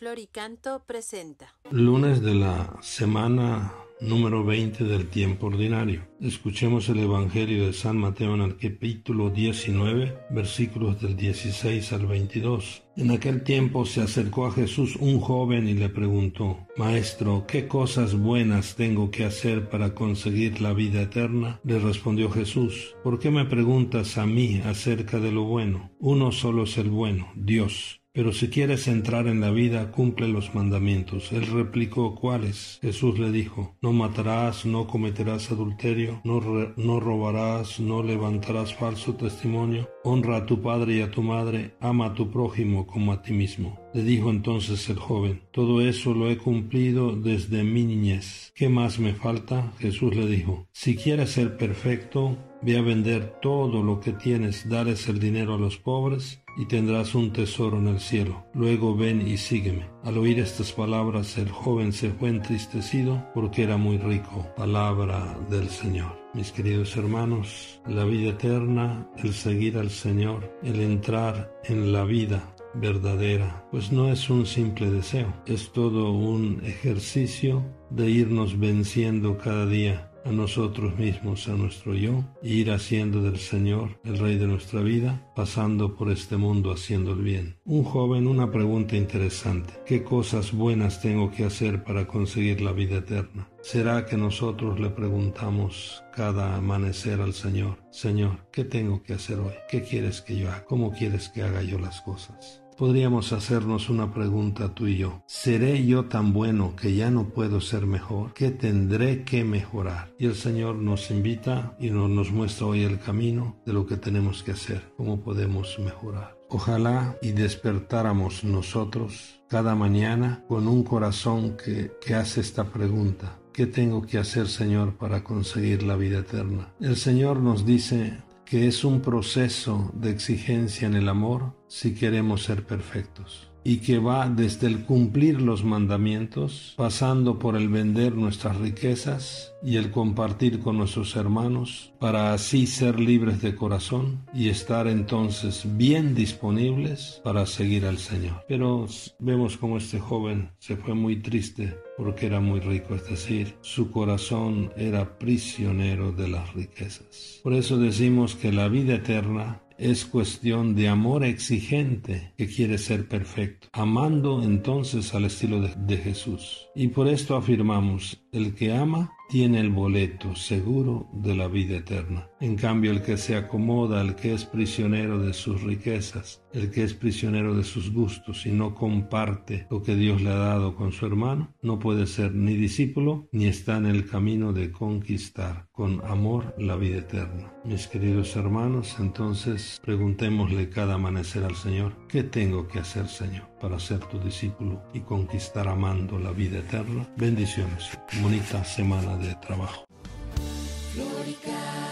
Floricanto presenta. Lunes de la semana número 20 del tiempo ordinario. Escuchemos el Evangelio de San Mateo en el capítulo 19, versículos del 16 al 22. En aquel tiempo se acercó a Jesús un joven y le preguntó: Maestro, ¿qué cosas buenas tengo que hacer para conseguir la vida eterna? Le respondió Jesús: ¿Por qué me preguntas a mí acerca de lo bueno? Uno solo es el bueno, Dios. Pero si quieres entrar en la vida, cumple los mandamientos. Él replicó: ¿cuáles? Jesús le dijo: no matarás, no cometerás adulterio, no robarás, no levantarás falso testimonio, honra a tu padre y a tu madre, ama a tu prójimo como a ti mismo. Le dijo entonces el joven: todo eso lo he cumplido desde mi niñez. ¿Qué más me falta? Jesús le dijo: si quieres ser perfecto, ve a vender todo lo que tienes, dales el dinero a los pobres y tendrás un tesoro en el cielo. Luego ven y sígueme. Al oír estas palabras, el joven se fue entristecido porque era muy rico. Palabra del Señor. Mis queridos hermanos, la vida eterna, el seguir al Señor, el entrar en la vida verdadera, pues no es un simple deseo, es todo un ejercicio de irnos venciendo cada día a nosotros mismos, a nuestro yo, e ir haciendo del Señor el Rey de nuestra vida, pasando por este mundo haciendo el bien. Un joven, una pregunta interesante: ¿qué cosas buenas tengo que hacer para conseguir la vida eterna? ¿Será que nosotros le preguntamos cada amanecer al Señor: Señor, ¿qué tengo que hacer hoy? ¿Qué quieres que yo haga? ¿Cómo quieres que haga yo las cosas? Podríamos hacernos una pregunta tú y yo: ¿seré yo tan bueno que ya no puedo ser mejor? ¿Qué tendré que mejorar? Y el Señor nos invita y nos muestra hoy el camino de lo que tenemos que hacer, cómo podemos mejorar. Ojalá y despertáramos nosotros cada mañana con un corazón que hace esta pregunta: ¿qué tengo que hacer, Señor, para conseguir la vida eterna? El Señor nos dice que es un proceso de exigencia en el amor si queremos ser perfectos, y que va desde el cumplir los mandamientos, pasando por el vender nuestras riquezas y el compartir con nuestros hermanos, para así ser libres de corazón y estar entonces bien disponibles para seguir al Señor. Pero vemos como este joven se fue muy triste porque era muy rico, es decir, su corazón era prisionero de las riquezas. Por eso decimos que la vida eterna es cuestión de amor exigente que quiere ser perfecto, amando entonces al estilo de Jesús. Y por esto afirmamos: el que ama tiene el boleto seguro de la vida eterna. En cambio, el que se acomoda, el que es prisionero de sus riquezas, el que es prisionero de sus gustos y no comparte lo que Dios le ha dado con su hermano, no puede ser ni discípulo ni está en el camino de conquistar con amor la vida eterna. Mis queridos hermanos, entonces preguntémosle cada amanecer al Señor: ¿qué tengo que hacer, Señor, para ser tu discípulo y conquistar amando la vida eterna? Bendiciones. Bonita semana de trabajo. Floricanto.